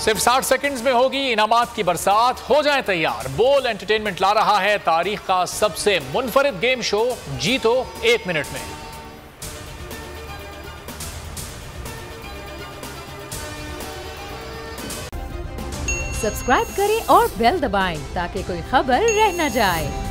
सिर्फ 60 सेकंड्स में होगी इनामात की बरसात। हो जाएं तैयार, बोल एंटरटेनमेंट ला रहा है तारीख का सबसे मुनफरिद गेम शो जीतो 1 मिनट में। सब्सक्राइब करें और बेल दबाएं ताकि कोई खबर रह न जाए।